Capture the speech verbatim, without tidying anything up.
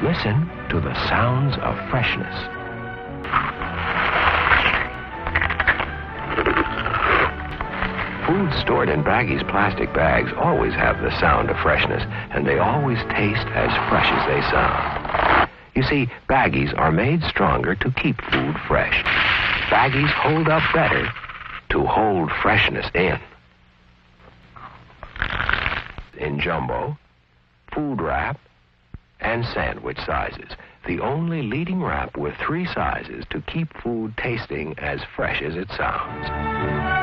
Listen to the sounds of freshness. Food stored in Baggies plastic bags always have the sound of freshness, and they always taste as fresh as they sound. You see, Baggies are made stronger to keep food fresh. Baggies hold up better to hold freshness in. In jumbo, food wrap, and sandwich sizes. The only leading wrap with three sizes to keep food tasting as fresh as it sounds.